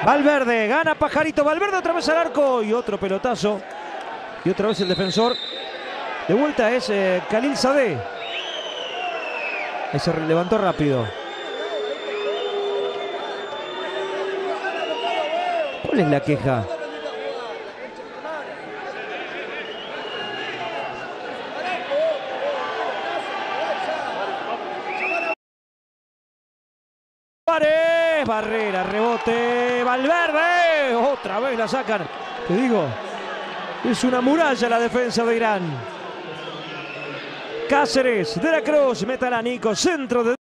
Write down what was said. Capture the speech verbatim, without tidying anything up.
Valverde, gana Pajarito. Valverde otra vez al arco y otro pelotazo. Y otra vez el defensor. De vuelta es eh, Khalil Sadeh. Ahí se levantó rápido. ¿Cuál es la queja? Barrera, rebote, Valverde, otra vez la sacan. Te digo, es una muralla la defensa de Irán. Cáceres, de la Cruz, meta a Nico, centro de...